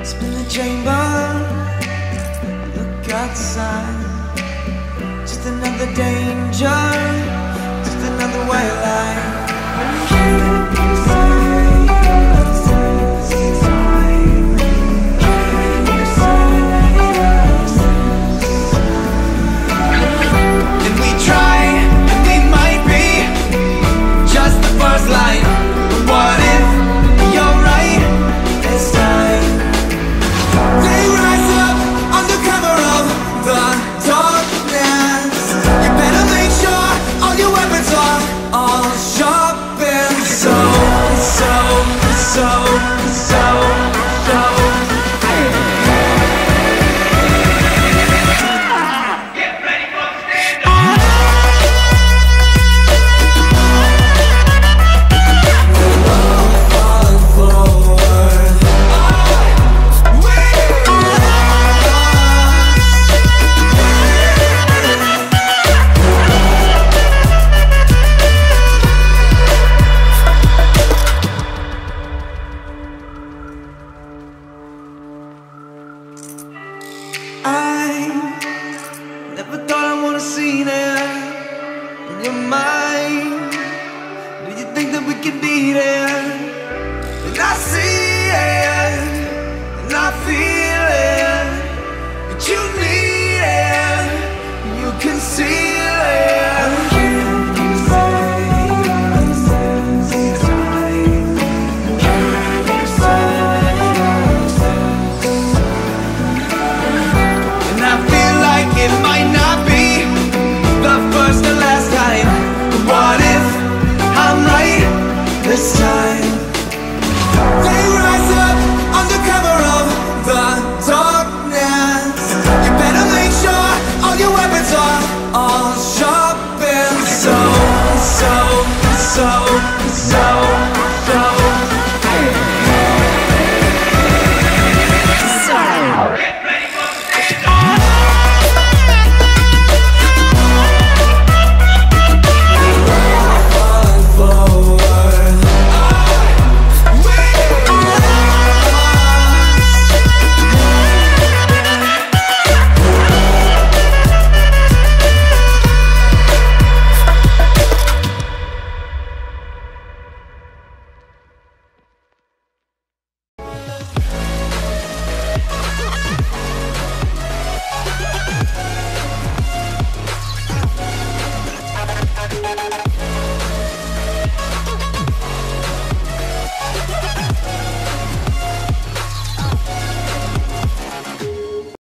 Spin the chamber, look outside. Just another danger, just another way of life. And we try, and we might be just the first light. But what if you're right this time? They rise up under cover of the darkness. You better make sure all your weapons are all sharp and so. Get ready for the stand-up. Falling forward. I never thought I would have seen it in your mind.